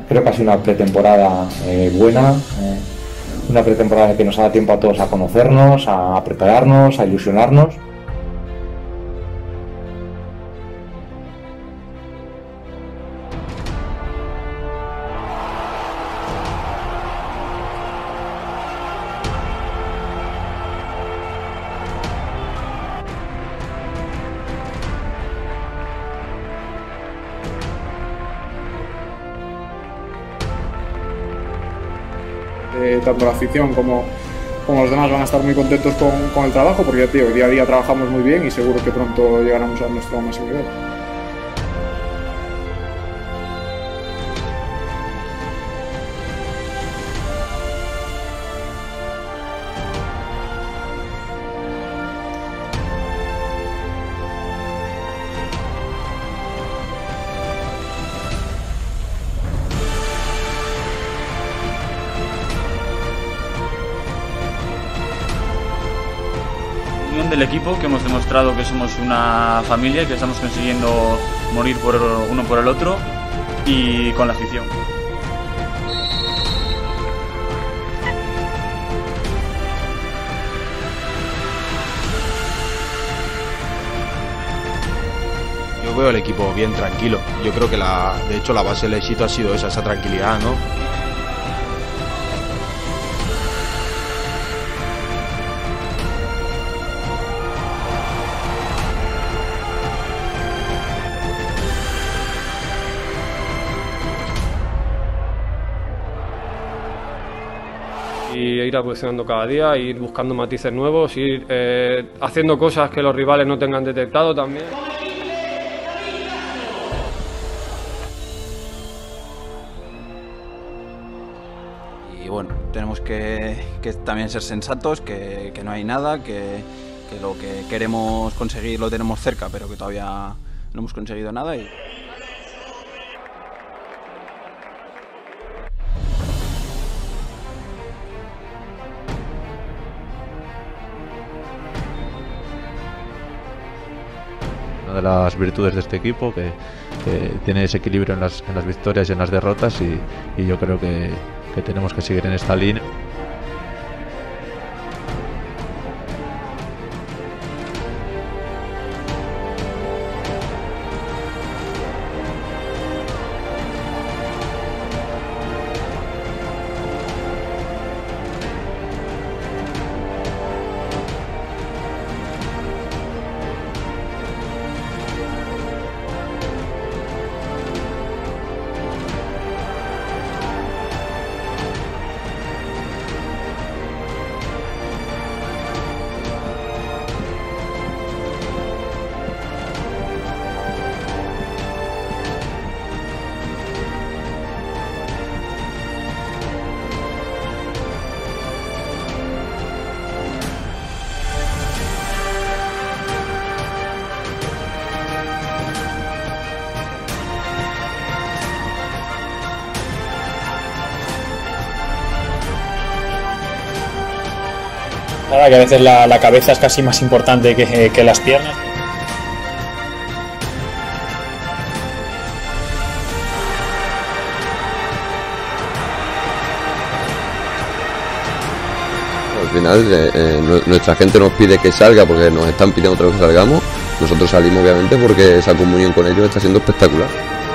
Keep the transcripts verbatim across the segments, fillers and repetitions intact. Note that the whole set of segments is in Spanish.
Creo que ha sido una pretemporada eh, buena, eh, una pretemporada que nos ha dado tiempo a todos a conocernos, a prepararnos, a ilusionarnos. Eh, tanto la afición como, como los demás van a estar muy contentos con, con el trabajo, porque ya te digo, día a día trabajamos muy bien y seguro que pronto llegaremos a nuestro máximo nivel. Del equipo, que hemos demostrado que somos una familia y que estamos consiguiendo morir por uno por el otro, y con la afición. Yo veo el equipo bien tranquilo. Yo creo que la, de hecho la base del éxito ha sido esa, esa tranquilidad, ¿no? Y ir evolucionando cada día, ir buscando matices nuevos, ir eh, haciendo cosas que los rivales no tengan detectado también. Y bueno, tenemos que, que también ser sensatos, que, que no hay nada, que, que lo que queremos conseguir lo tenemos cerca, pero que todavía no hemos conseguido nada. Y... Una de las virtudes de este equipo, que, que tiene ese equilibrio en las, en las victorias y en las derrotas, y, y yo creo que, que tenemos que seguir en esta línea. Nada, que a veces la, la cabeza es casi más importante que, que las piernas. Al final eh, eh, nuestra gente nos pide que salga porque nos están pidiendo otra vez que salgamos. Nosotros salimos obviamente porque esa comunión con ellos está siendo espectacular.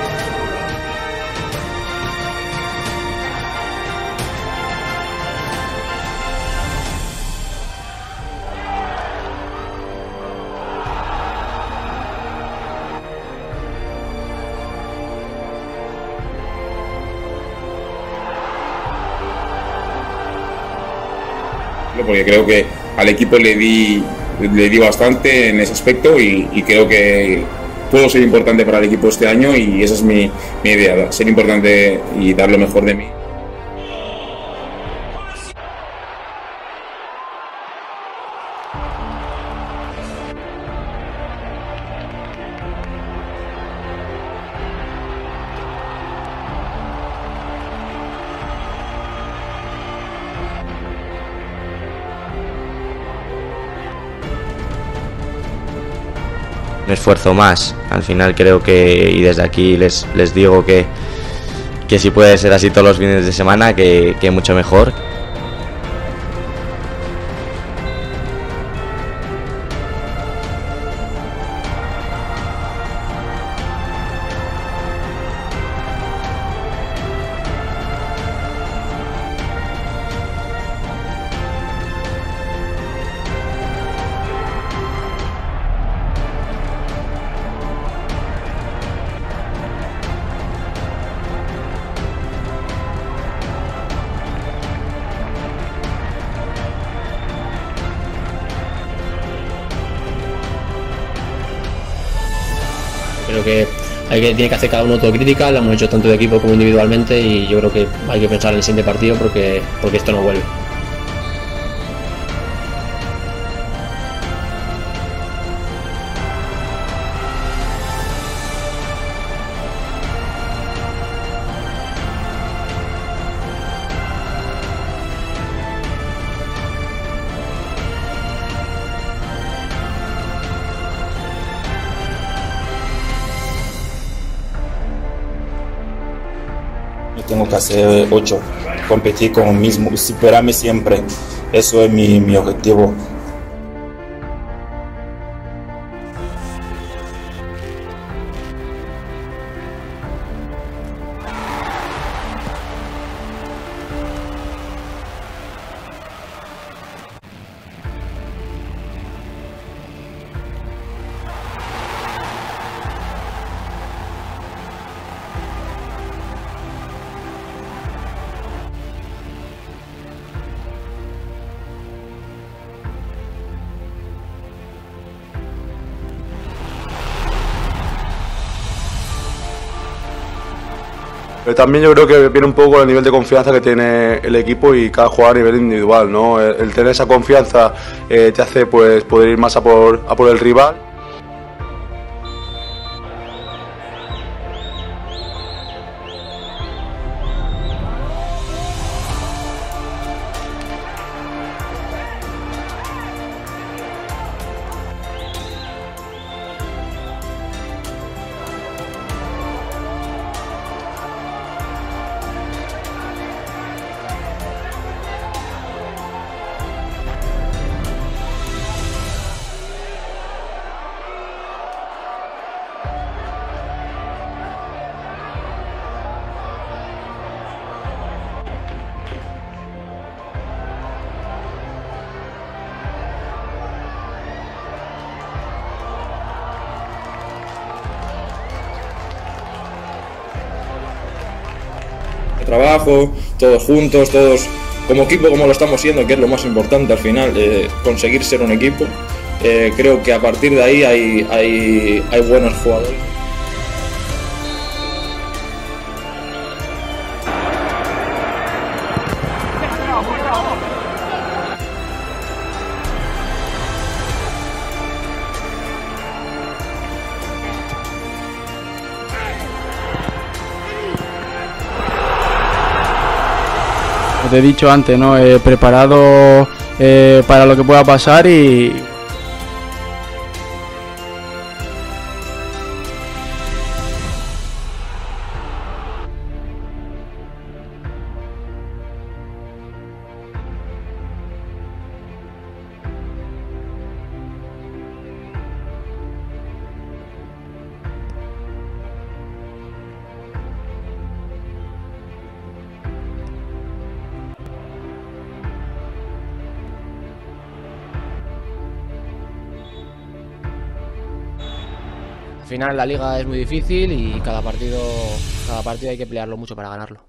Porque creo que al equipo le di, le di bastante en ese aspecto y, y creo que puedo ser importante para el equipo este año, y esa es mi, mi idea, ser importante y dar lo mejor de mí. Un esfuerzo más. Al final creo que, y desde aquí les, les digo que, que si puede ser así todos los fines de semana, que, que mucho mejor. Creo que, hay que tiene que hacer cada uno autocrítica, lo hemos hecho tanto de equipo como individualmente y yo creo que hay que pensar en el siguiente partido porque, porque esto no vuelve. Tengo que hacer ocho, competir con el mismo, superarme siempre. Eso es mi, mi objetivo. Pero también yo creo que viene un poco el nivel de confianza que tiene el equipo y cada jugador a nivel individual, ¿no? El, el tener esa confianza eh, te hace pues poder ir más a por, a por el rival. Trabajo, todos juntos, todos como equipo, como lo estamos siendo, que es lo más importante al final, eh, conseguir ser un equipo. Eh, creo que a partir de ahí hay, hay, hay buenos jugadores. Te he dicho antes, ¿no? He preparado eh, para lo que pueda pasar y... Al final la liga es muy difícil y cada partido, cada partido hay que pelearlo mucho para ganarlo.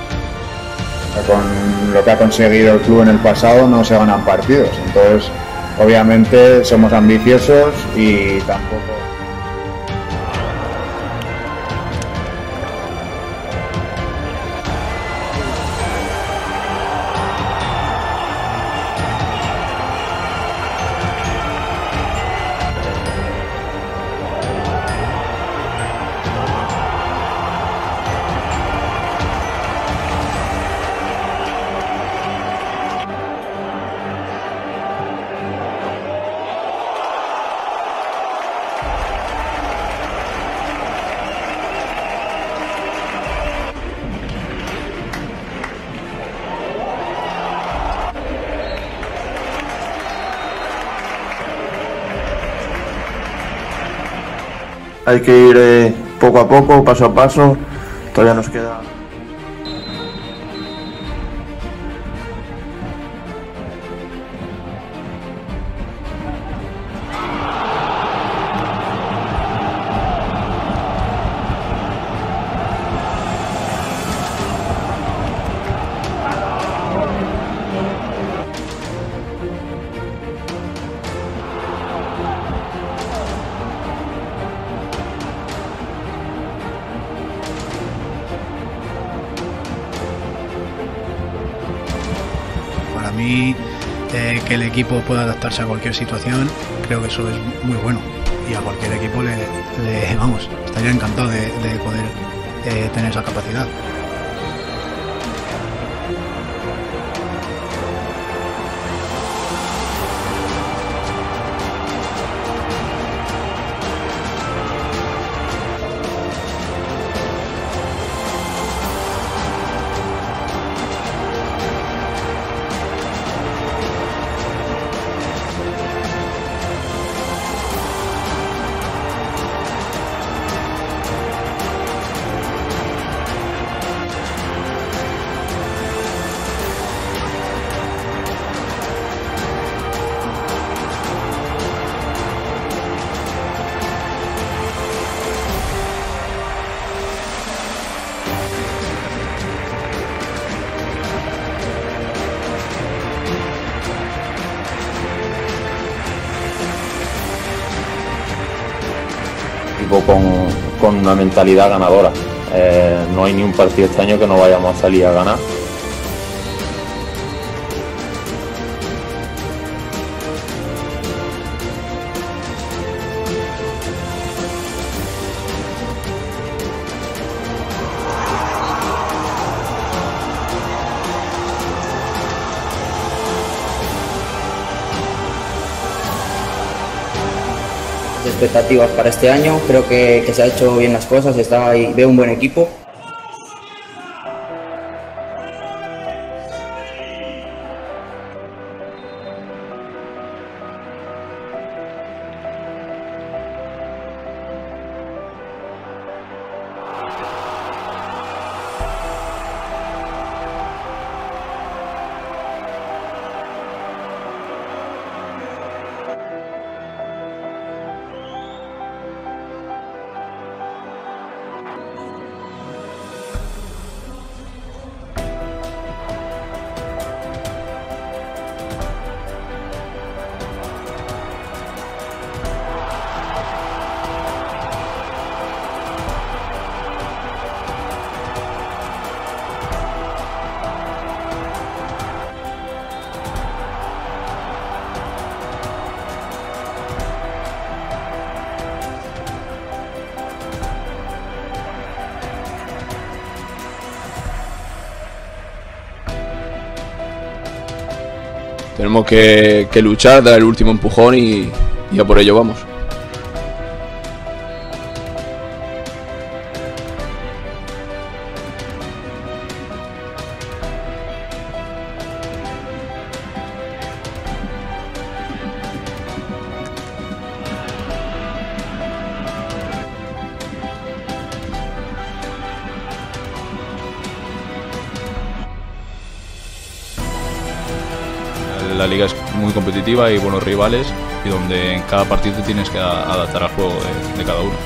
Con lo que ha conseguido el club en el pasado no se ganan partidos, entonces obviamente somos ambiciosos y tampoco... Hay que ir eh, poco a poco, paso a paso, todavía nos queda... Para mí, eh, que el equipo pueda adaptarse a cualquier situación, creo que eso es muy bueno. Y a cualquier equipo le, le vamos, estaría encantado de, de poder eh, tener esa capacidad. Con, con una mentalidad ganadora. Eh, no hay ni un partido este año que no vayamos a salir a ganar. Expectativas para este año, creo que, que se ha hecho bien las cosas, está ahí, veo un buen equipo. Tenemos que, que luchar, dar el último empujón y, y a por ello vamos. La liga es muy competitiva y buenos rivales, y donde en cada partido tienes que adaptar al juego de, de cada uno.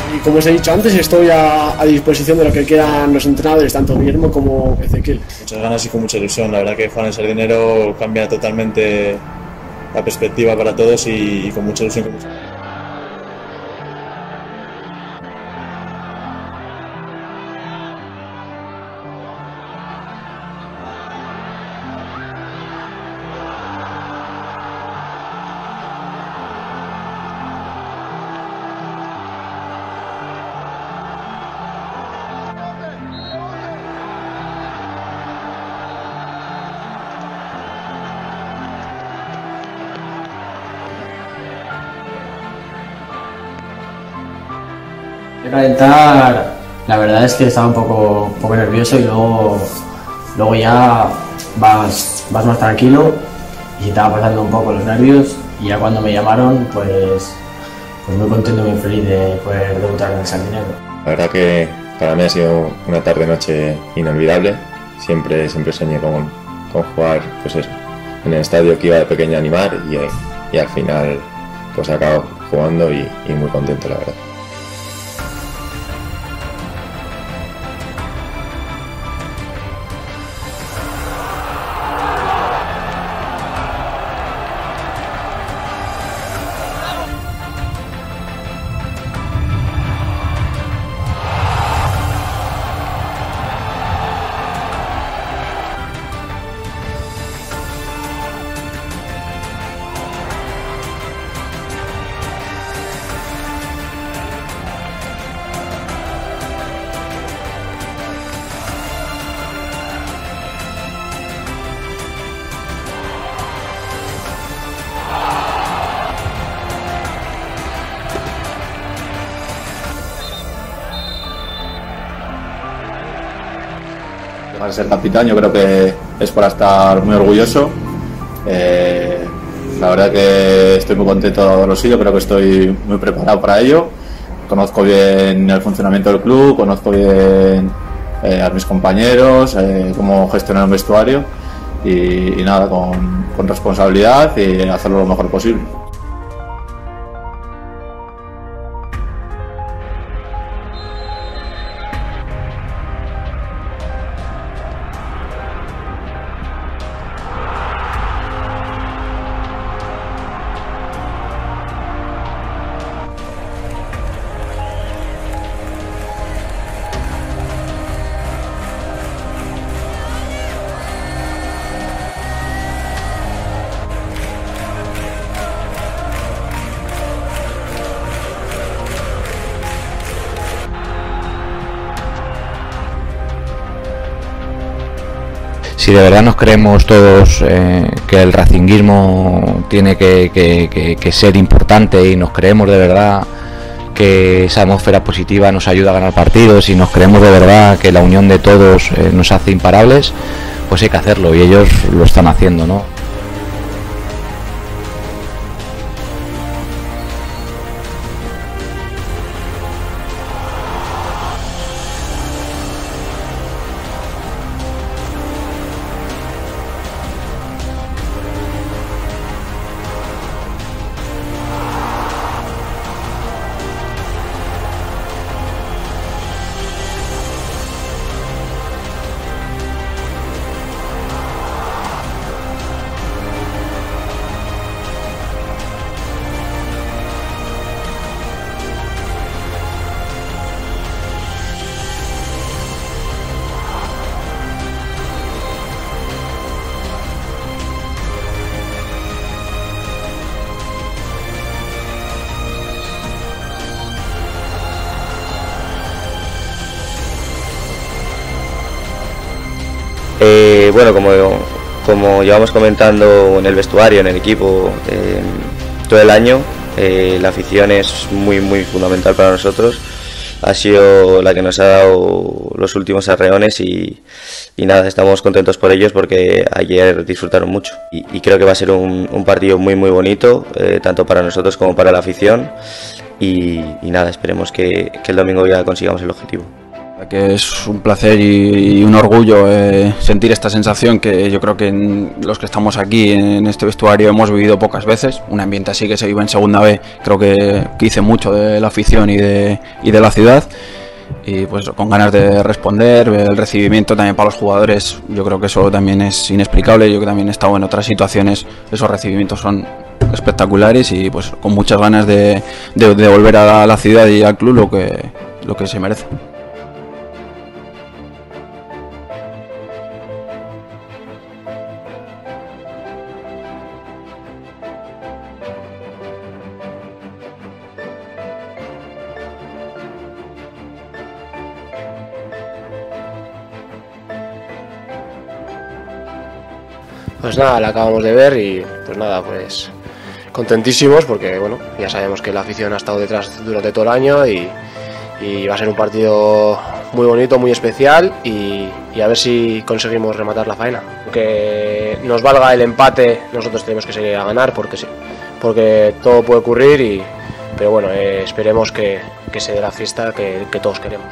Y como os he dicho antes, estoy a, a disposición de lo que quieran los entrenadores, tanto Guillermo como Ezequiel. Muchas ganas y con mucha ilusión. La verdad que Juan el Sardinero cambia totalmente la perspectiva para todos y, y con mucha ilusión. Con mucha... De calentar, la verdad es que estaba un poco, un poco nervioso y luego, luego ya vas, vas más tranquilo y estaba pasando un poco los nervios y ya cuando me llamaron pues, pues muy contento y muy feliz de poder debutar en el Sardinero. La verdad que para mí ha sido una tarde-noche inolvidable, siempre, siempre soñé con, con jugar pues eso, en el estadio que iba de pequeño a animar y, y al final pues acabo jugando y, y muy contento la verdad. Para ser capitán yo creo que es para estar muy orgulloso. Eh, la verdad que estoy muy contento de haberlo sido, creo que estoy muy preparado para ello. Conozco bien el funcionamiento del club, conozco bien eh, a mis compañeros, eh, cómo gestionar un vestuario y, y nada, con, con responsabilidad y hacerlo lo mejor posible. Si de verdad nos creemos todos eh, que el racinguismo tiene que, que, que, que ser importante y nos creemos de verdad que esa atmósfera positiva nos ayuda a ganar partidos y nos creemos de verdad que la unión de todos eh, nos hace imparables, pues hay que hacerlo y ellos lo están haciendo, ¿no? Eh, bueno, como, como llevamos comentando en el vestuario, en el equipo, eh, todo el año, eh, la afición es muy muy fundamental para nosotros. Ha sido la que nos ha dado los últimos arreones y, y nada, estamos contentos por ellos porque ayer disfrutaron mucho y, y creo que va a ser un, un partido muy muy bonito, eh, tanto para nosotros como para la afición y, y nada, esperemos que, que el domingo ya consigamos el objetivo. Que es un placer y, y un orgullo eh, sentir esta sensación que yo creo que en los que estamos aquí en este vestuario hemos vivido pocas veces. Un ambiente así que se vive en segunda B, creo que, que hice mucho de la afición y de, y de la ciudad. Y pues con ganas de responder, el recibimiento también para los jugadores, yo creo que eso también es inexplicable. Yo que también he estado en otras situaciones, esos recibimientos son espectaculares y pues con muchas ganas de, de, de volver a la ciudad y al club lo que, lo que se merece. Pues nada, la acabamos de ver y pues nada, pues contentísimos porque bueno, ya sabemos que la afición ha estado detrás durante todo el año y, y va a ser un partido muy bonito, muy especial y, y a ver si conseguimos rematar la faena. Aunque nos valga el empate, nosotros tenemos que seguir a ganar porque sí, porque todo puede ocurrir, y, pero bueno, eh, esperemos que, que se dé la fiesta que, que todos queremos.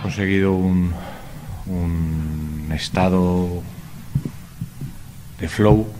conseguido un, un estado de flow